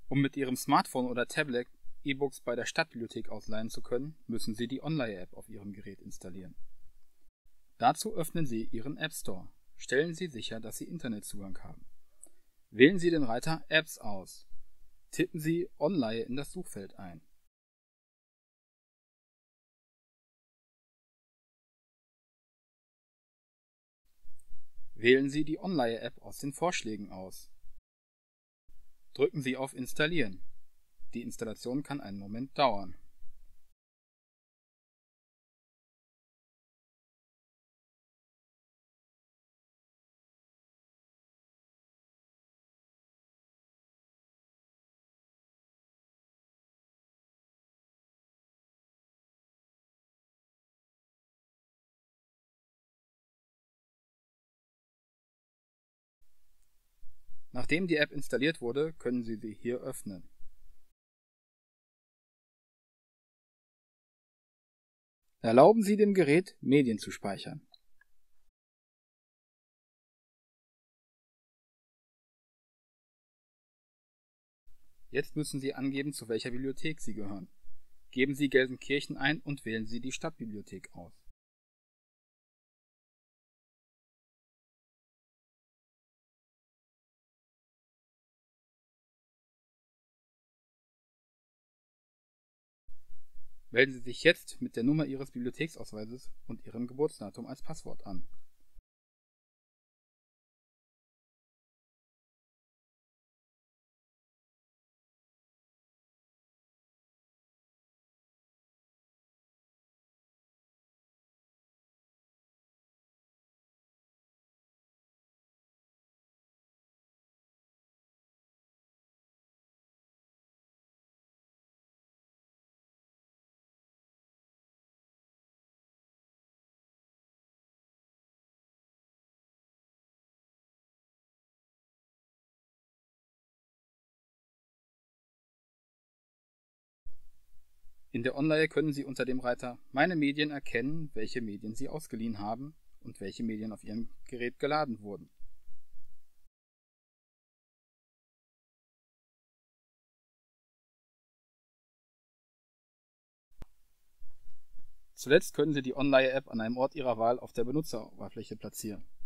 Um mit Ihrem Smartphone oder Tablet E-Books bei der Stadtbibliothek ausleihen zu können, müssen Sie die Online-App auf Ihrem Gerät installieren. Dazu öffnen Sie Ihren App Store. Stellen Sie sicher, dass Sie Internetzugang haben. Wählen Sie den Reiter Apps aus. Tippen Sie Online in das Suchfeld ein. Wählen Sie die Online-App aus den Vorschlägen aus. Drücken Sie auf Installieren. Die Installation kann einen Moment dauern. Nachdem die App installiert wurde, können Sie sie hier öffnen. Erlauben Sie dem Gerät, Medien zu speichern. Jetzt müssen Sie angeben, zu welcher Bibliothek Sie gehören. Geben Sie Gelsenkirchen ein und wählen Sie die Stadtbibliothek aus. Melden Sie sich jetzt mit der Nummer Ihres Bibliotheksausweises und Ihrem Geburtsdatum als Passwort an. In der Online können Sie unter dem Reiter Meine Medien erkennen, welche Medien Sie ausgeliehen haben und welche Medien auf Ihrem Gerät geladen wurden. Zuletzt können Sie die Online-App an einem Ort Ihrer Wahl auf der Benutzeroberfläche platzieren.